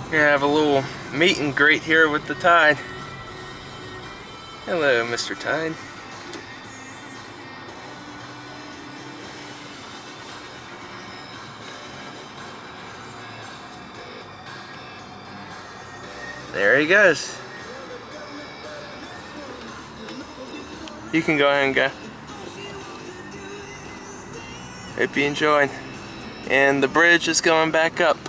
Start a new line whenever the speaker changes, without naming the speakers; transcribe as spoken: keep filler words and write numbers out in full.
We're gonna have a little meet and greet here with the tide. Hello, Mister Tide. There he goes. You can go ahead and go. Hope you enjoyed. And the bridge is going back up.